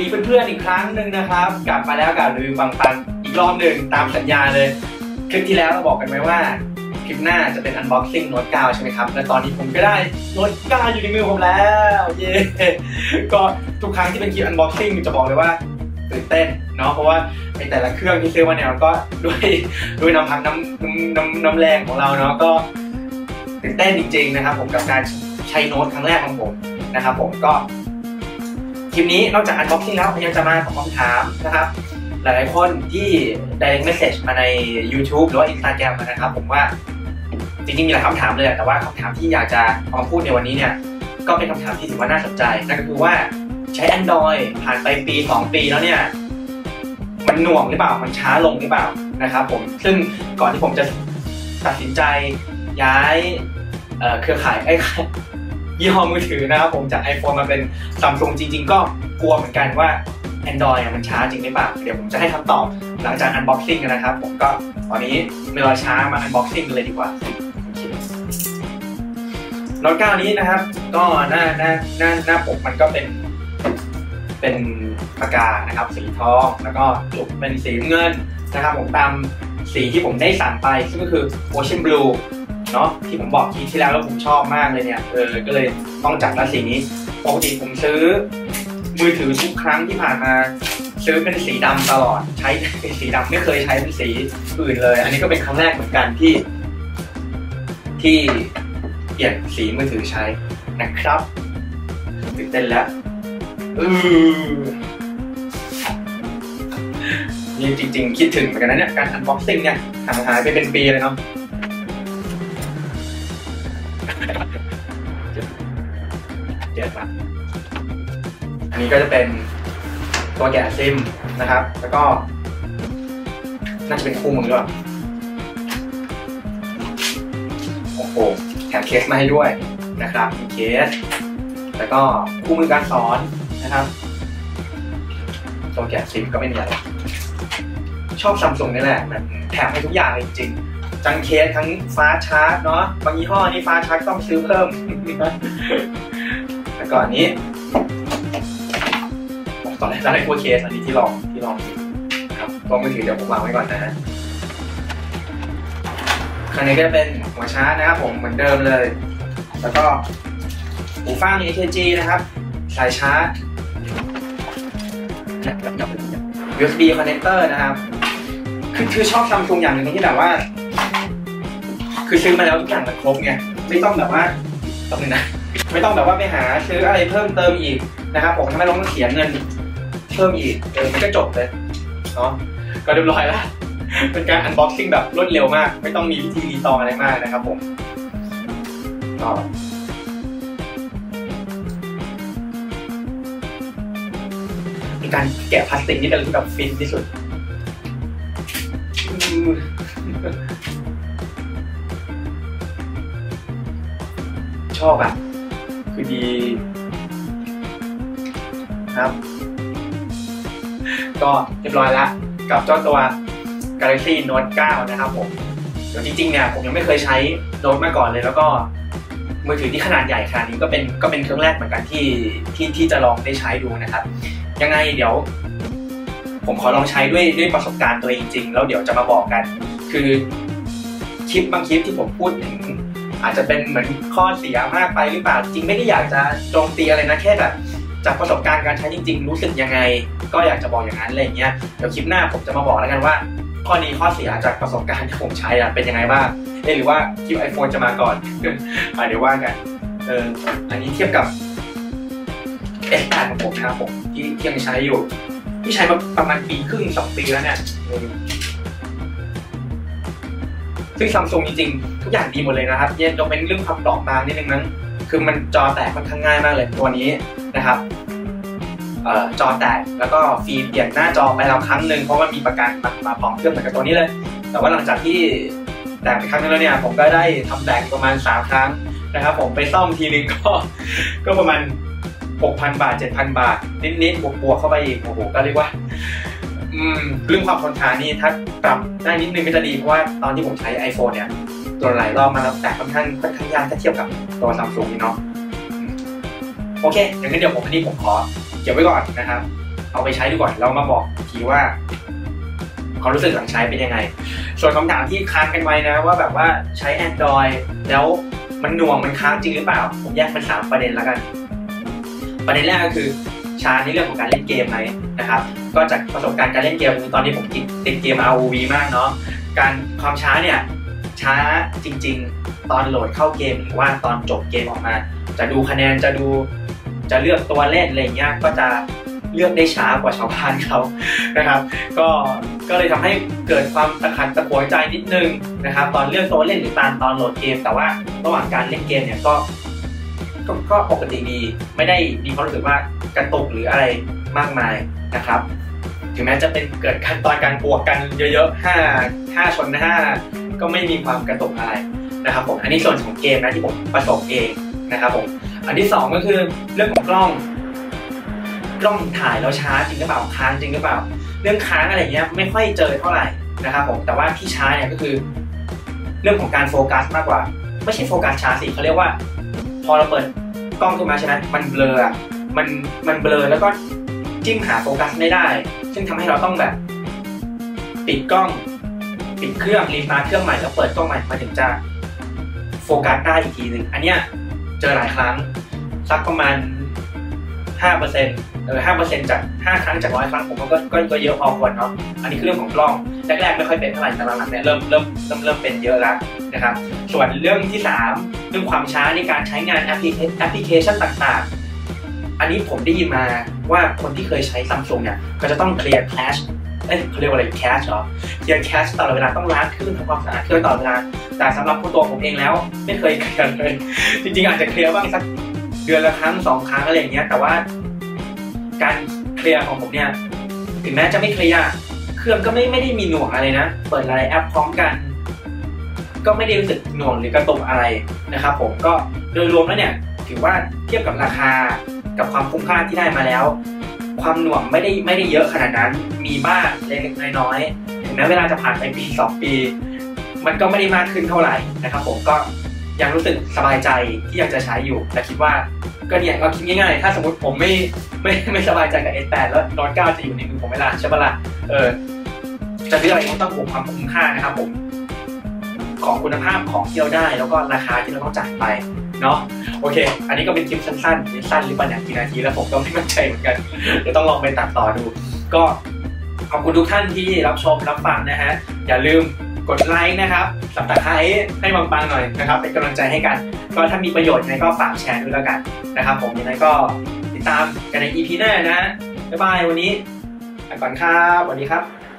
ดีเพื่อนๆอีกครั้งหนึ่งนะครับกลับมาแล้วกับรีวิวปังๆอีกรอบหนึ่งตามสัญญาเลยคลิปที่แล้วเราบอกกันไว้ว่าคลิปหน้าจะเป็น unboxing Note 9 ใช่ไหมครับและตอนนี้ผมก็ได้ Note 9 อยู่ในมือผมแล้วเย้ก็ทุกครั้งที่เป็นคลิป unboxing จะบอกเลยว่าตื่นเต้นเนาะเพราะว่าในแต่ละเครื่องที่ซื้อมาเนี่ยก็ด้วยน้ำพักน้ำแรงของเราเนาะก็ตื่นเต้นจริงๆนะครับผมกับการใช้โน้ตครั้งแรกของผมนะครับผมก็คลิปนี้นอกจาก unboxing แล้วยังจะมาตอบคำถามนะครับหลายๆคนที่ direct message มาใน YouTube หรือว่า Instagram นะครับผมว่าจริงๆมีหลายคำถามเลยแต่ว่าคำถามที่อยากจะเอามาพูดในวันนี้เนี่ยก็เป็นคำถามที่ถือว่าน่าสนใจนั่นก็คือว่าใช้ Android ผ่านไปปี2 ปีแล้วเนี่ยมันหน่วงหรือเปล่ามันช้าลงหรือเปล่านะครับผมซึ่งก่อนที่ผมจะตัดสินใจย้ายเครือข่ายยี่ห้อมือถือนะครับผมจาก iPhone มาเป็น Samsung จริงๆก็กลัวเหมือนกันว่า Android มันช้าจริงหรือเปล่าเดี๋ยวผมจะให้คำตอบหลังจาก unboxing กันนะครับผมก็ตอนนี้ไม่รอช้ามา unboxing กันเลยดีกว่าNote 9 นี้นะครับก็หน้าปกมันก็เป็นปากกานะครับสีทองแล้วก็จุกเป็นสีเงินนะครับผมตามสีที่ผมได้สั่งไปซึ่งก็คือ Ocean Blue เนาะที่ผมบอกที่แล้วผมชอบมากเลยเนี่ยก็เลยต้องจัดละสีนี้ปกติผมซื้อมือถือทุกครั้งที่ผ่านมาซื้อเป็นสีดำตลอดใช้เป็นสีดำไม่เคยใช้เป็นสีอื่นเลยอันนี้ก็เป็นครั้งแรกเหมือนกันที่เปลี่ยนสีมือถือใช้นะครับตื่นเต้นแล้วนี่จริงๆคิดถึงเหมือนกันนะเนี่ยการ unboxing เนี่ยห่างหายไปเป็นปีเลยเนาะเจ็บละอันนี้ก็จะเป็นตัวแกะซิมนะครับแล้วก็น่าจะเป็นคู่มือด้วยโอ้โหแถมเคสมาให้ด้วยนะครับมีเคสแล้วก็คู่มือการสอนนะครับตัวแกะซิมก็ไม่มีอะไรชอบ Samsung นี่แหละมันแถมให้ทุกอย่างเลยจริงๆจังเคสทั้งฟ้าชาร์จเนาะบางยี่ห้อนี่ฟ้าชาร์จต้องซื้อเพิ่มแล้วก็อันนี้ตอนแรกจะให้คู่เคสอันนี้ที่ลองครับตัวมือถือเดี๋ยวผมวางไว้ก่อนนะฮะข้างในก็จะเป็นหัวชาร์จนะครับผมเหมือนเดิมเลยแล้วก็หูฟัง AKG นะครับสายชาร์จ USB connector นะครับคือชอบ Samsung อย่างหนึ่งที่แบบว่าคือซื้อมาแล้วทุกอย่างมันครบไงไม่ต้องแบบว่าต้องนึงนะไม่ต้องแบบว่าไปหาซื้ออะไรเพิ่มเติมอีกนะครับผมทำให้เราต้องเสียเงินเพิ่มอีกมันก็จบเลยเนาะก็เรียบร้อยแล้วเป็นการ unboxing แบบรวดเร็วมากไม่ต้องมีวิธีรีตองอะไรมากนะครับผมก็การแกะพลาสติกนี่เป็นอะไรที่แบบฟินที่สุดชอบอ่ะคือดีครับก็เรียบร้อยแล้วกับเจ้าตัว Galaxy Note 9 นะครับผมเดี๋ยวจริงๆเนี่ยผมยังไม่เคยใช้โน้ตมาก่อนเลยแล้วก็มือถือที่ขนาดใหญ่ขนาดนี้ก็เป็นเครื่องแรกเหมือนกันที่จะลองได้ใช้ดูนะครับยังไงเดี๋ยวผมขอลองใช้ด้วยประสบการณ์ตัวเองจริงแล้วเดี๋ยวจะมาบอกกันคือบางคลิปที่ผมพูดถึงอาจจะเป็นเหมือนข้อเสียมากไปหรือเปล่าจริงไม่ได้อยากจะโจมตีอะไรนะแค่แบบจากประสบการณ์การใช้จริงๆรู้สึกยังไงก็อยากจะบอกอย่างนั้นอะไรเงี้ยเดี๋ยวคลิปหน้าผมจะมาบอกแล้วกันว่าข้อดีข้อเสียจากประสบการณ์ที่ผมใช้เป็นยังไงบ้างหรือว่าคลิป iPhone จะมาก่อนเดี๋ยวว่ากันอันนี้เทียบกับ S8 ของผมนะครับผมที่ยังใช้อยู่ที่ใช้มาประมาณปีครึ่ง2 ปีแล้วเนี่ยซึ่ง Samsung จริงๆทุกอย่างดีหมดเลยนะครับยกเป็นเรื่องความเปราะบางนิดนึงนั้นคือมันจอแตกค่อนข้างง่ายมากเลยตัวนี้นะครับจอแตกแล้วก็ฟิล์มเปลี่ยนหน้าจอไปแล้วครั้งหนึ่งเพราะว่ามีประกันมาพร้อมเครื่องเหมือนกับตัวนี้เลยแต่ว่าหลังจากที่แตกไปครั้งนึงแล้วเนี่ยผมก็ได้ทำแตกประมาณ3 ครั้งนะครับผมไปซ่อมทีนึงก็ประมาณ6,000 บาท 7,000 บาทนิดบวกเข้าไปอีกโอ้โหก็เรียกว่าเรื่องความทนทานนี่ถ้าปรับได้นิดนึงก็จะดีเพราะว่าตอนที่ผมใช้ iPhone เนี่ยตัวหลายรอบมาแล้วแต่ค่อนข้างยากถ้าเทียบกับตัว Samsung นี่เนาะโอเคอย่างนั้นเดี๋ยวอันนี้ผมขอเก็บไว้ก่อนนะครับเอาไปใช้ดูก่อนแล้วมาบอกทีว่าความรู้สึกหลังใช้เป็นยังไงส่วนคำถามที่ค้างกันไว้นะว่าแบบว่าใช้ Android แล้วมันหน่วงมันค้างจริงหรือเปล่าผมแยกเป็น3ประเด็นแล้วกันประเด็นแรกก็คือช้าในเรื่องของการเล่นเกมไหมนะครับก็จากประสบการณ์การเล่นเกมตอนนี้ผมติดเกม ROV มากเนาะการความช้าเนี่ยช้าจริงๆตอนโหลดเข้าเกมหรือว่าตอนจบเกมออกมาจะดูคะแนนจะเลือกตัวเล่นอะไรเงี้ยก็จะเลือกได้ช้ากว่าชาวบ้านเขานะครับก็เลยทำให้เกิดความตะขัดตะขวงใจนิดนึงนะครับตอนเลือกตัวเล่นหรือตอนโหลดเกมแต่ว่าระหว่างการเล่นเกมเนี่ยก็ปกติดีไม่ได้มีความรู้สึกว่ากระตุกหรืออะไรมากมายนะครับถึงแม้จะเป็นเกิดขั้นตอนการบวกกันเยอะๆ5ชน5ก็ไม่มีความกระตุกอะไรนะครับผมอันนี้ส่วนของเกมนะที่ผมประสบเองนะครับผมอันที่2ก็คือเรื่องของกล้องถ่ายแล้วช้าจริงหรือเปล่าค้างจริงหรือเปล่าเรื่องค้างอะไรเงี้ยไม่ค่อยเจอเท่าไหร่นะครับผมแต่ว่าที่ช้าเนี่ยก็คือเรื่องของการโฟกัสมากกว่าไม่ใช่โฟกัสช้าสิเขาเรียกว่าพอเราเปิดกล้องขึ้นมาใช่ไหมมันเบลอมันเบลอแล้วก็จิ้มหาโฟกัสไม่ได้ซึ่งทำให้เราต้องแบบปิดกล้องปิดเครื่องรีสตาร์ทเครื่องใหม่แล้วเปิดกล้องใหม่มาถึงจะโฟกัสได้อีกทีหนึ่งอันเนี้ยเจอหลายครั้งสักประมาณ5% จาก5ครั้งจาก100ครั้งผมก็เยอะพอควรเนาะอันนี้คือเรื่องของกล้องแรกๆไม่ค่อยเป็นเท่าไหร่แต่หลังๆเนี่ยเริ่มเป็นเยอะแล้วนะครับส่วนเรื่องที่3เรื่องความช้าในการใช้งานแอปพลิเคชันต่างๆอันนี้ผมได้ยินมาว่าคนที่เคยใช้ Samsung เนี่ยก็จะต้องเคลียร์แคชเขาเรียกว่าอะไรแคชเหรอเคลียร์แคชตลอดเวลาต้องล้างเครื่องทำความสะอาดเครื่องตลอดเวลาแต่สำหรับตัวผมเองแล้วไม่เคยเคลียร์เลยจริงๆอาจจะเคลียร์บ้างสักเดือนละครั้ง2ครั้งอะไรอย่างเงี้ยแต่ว่าการเคลียร์ของผมเนี่ยถึงแม้จะไม่เคลียร์เครื่องก็ไม่ได้มีหน่วงอะไรนะเปิดหลายแอปพร้อมกันก็ไม่ได้รู้สึกหน่วงหรือกระตุกอะไรนะครับผมก็โดยรวมแล้วเนี่ยถือว่าเทียบกับราคากับความคุ้มค่าที่ได้มาแล้วความหน่วงไม่ได้เยอะขนาดนั้นมีบ้างเล็กๆน้อยๆถึงแม้เวลาจะผ่านไปปี2ปีมันก็ไม่ได้มากขึ้นเท่าไหร่นะครับผมก็ยังรู้สึกสบายใจที่ยังจะใช้อยู่แต่คิดว่าก็เนี่ยก็คิดง่ายๆถ้าสมมติผมไม่สบายใจกับ S8 แล้วโน้ต9จะอยู่ในมือผมเวลาใช่ปะล่ะจะซื้ออะไรก็ต้องบวกความคุ้มค่านะครับผมของคุณภาพของที่เราได้แล้วก็ราคาที่เราต้องจ่ายไปเนาะโอเคอันนี้ก็เป็นคลิปสั้นหรือเปล่าเนี่ยกี่นาทีแล้วผมก็ไม่มั่นใจเหมือนกันเดี๋ยวต้องลองไปตัดต่อดูก็ขอบคุณทุกท่านที่รับชมรับฟังนะฮะอย่าลืมกดไลค์นะครับSubscribeให้ปังๆหน่อยนะครับเป็นกำลังใจให้กันก็ถ้ามีประโยชน์ยังไงก็ฝากแชร์ด้วยแล้วกันนะครับผมยังไงก็ติดตามกันใน EP หน้านะบ๊ายบายวันนี้ไปก่อนครับสวัสดีครับ